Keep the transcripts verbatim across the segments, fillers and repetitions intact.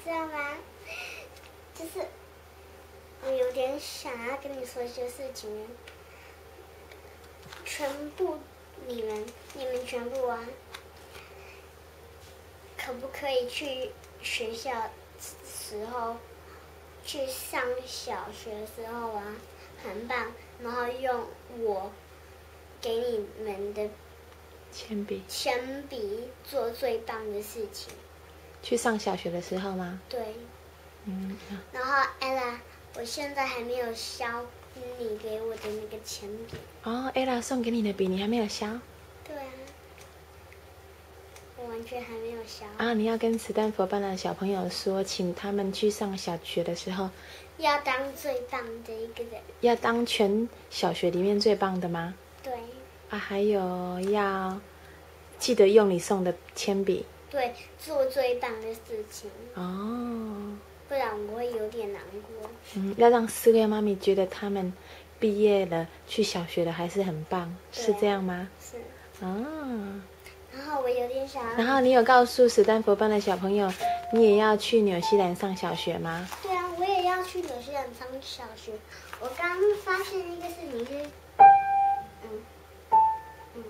知道吗？就是我有点想要跟你说一些事情，全部你们你们全部啊，可不可以去学校时候，去上小学的时候啊，很棒，然后用我给你们的铅笔， 铅笔做最棒的事情。 去上小学的时候吗？ 对。 嗯。 然后 Ella， 我现在还没有削你给我的那个铅笔。 哦 ，Ella 送给你的笔你还没有削？ 对啊，我完全还没有削。 啊，你要跟史丹佛班的小朋友说，请他们去上小学的时候， 要当最棒的一个人。 要当全小学里面最棒的吗？ 对。 啊，还有要记得用你送的铅笔。 对，做最棒的事情。 哦。 不然我会有点难过。 嗯，要让四位妈咪觉得他们毕业了，去小学了还是很棒，是这样吗？ 是。 哦。 然后我有点想要。 然后你有告诉史丹佛班的小朋友，你也要去纽西兰上小学吗？ 对啊，我也要去纽西兰上小学。我刚发现一个事情是，嗯嗯，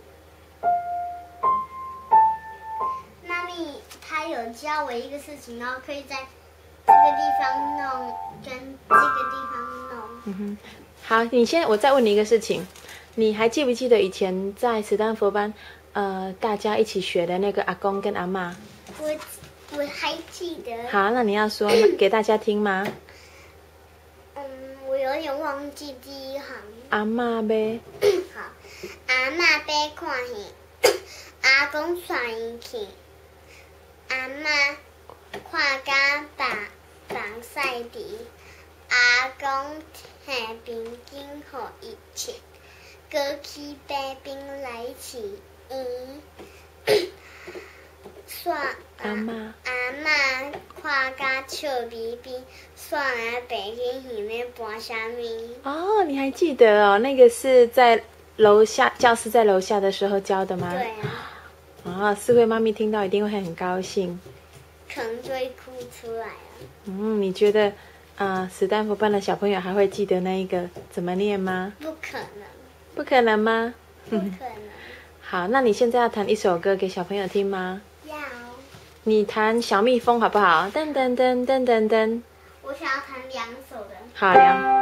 妈咪她有教我一个事情，然后可以在这个地方弄，跟这个地方弄。 嗯哼，好，你先，我再问你一个事情，你还记不记得以前在史丹佛班，呃，大家一起学的那个阿公跟阿嬷？ 我我还记得。 好，那你要说给大家听吗？ 嗯，我有点忘记第一行。 阿嬷呗。 好，阿嬷要看戏，阿公带伊去。阿嬷看甲放放晒地，阿公摕冰巾互伊穿，过去买冰来饲伊。煞阿嬷阿嬷看甲笑眯眯，煞啊白天戏咧搬啥物？ 哦，你还记得哦？那个是在楼下教室在楼下的时候教的吗？ 对啊。 啊，四位妈咪听到一定会很高兴， 可能就会哭出来了。 嗯，你觉得啊、呃，史丹佛班的小朋友还会记得那一个怎么念吗？ 不可能。 不可能吗？ 不可能。 好，那你现在要弹一首歌给小朋友听吗？ 要。 你弹小蜜蜂好不好？噔噔噔噔噔噔。 我想要弹两首的。 好，两。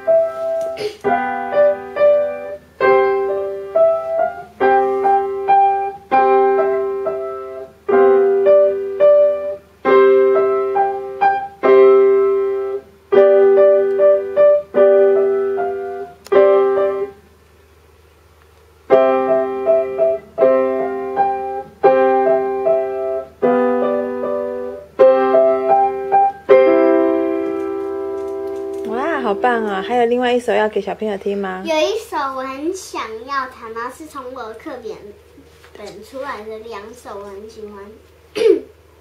好棒啊！还有另外一首要给小朋友听吗？ 有一首我很想要弹，然后是从我的课本本出来的两首，我很喜欢。嗯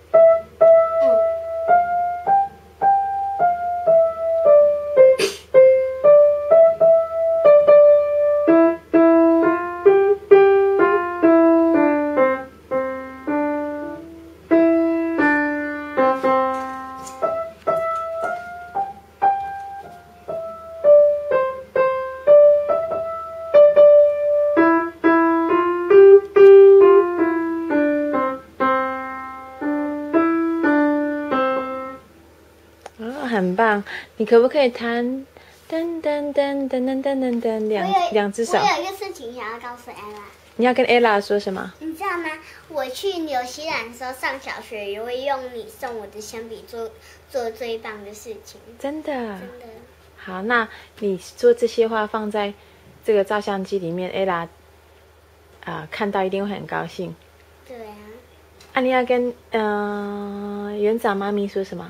很棒，你可不可以弹噔噔噔噔噔噔噔噔两两只手？ 我有一个事情想要告诉 Ella。 你要跟 Ella 说什么？ 你知道吗？我去纽西兰的时候上小学，也会用你送我的铅笔做做最棒的事情。 真的。真的。 好，那你说这些话放在这个照相机里面 ，Ella 啊、呃、看到一定会很高兴。 对啊。 啊，你要跟嗯、呃、园长妈咪说什么？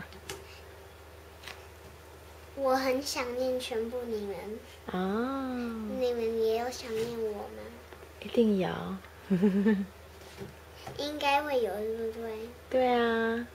我很想念全部你们。 哦。 你们也有想念我吗？ 一定有。 应该会有，对不对？ 对啊。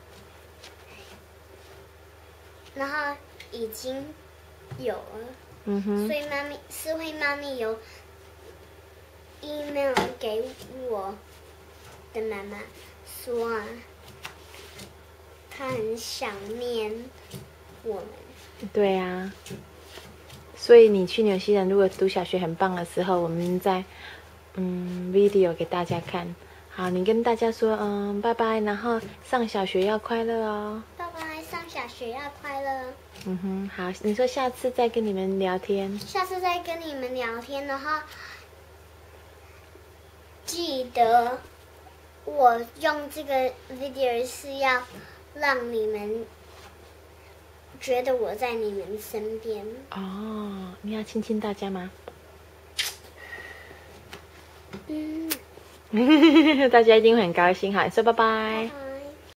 然后已经有了。 嗯哼。 所以妈咪思慧妈咪有 email 给我的妈妈说啊， 他很想念我们。 对啊，所以你去纽西兰如果读小学很棒的时候，我们再嗯 video 给大家看。好，你跟大家说嗯拜拜，然后上小学要快乐哦。 拜拜，上小学要快乐。 嗯哼，好，你说下次再跟你们聊天。 下次再跟你们聊天的话，记得我用这个 video 是要让你们觉得我在你们身边。 哦，你要亲亲大家吗？ 嗯， 大家一定会很高兴。好，你说拜拜。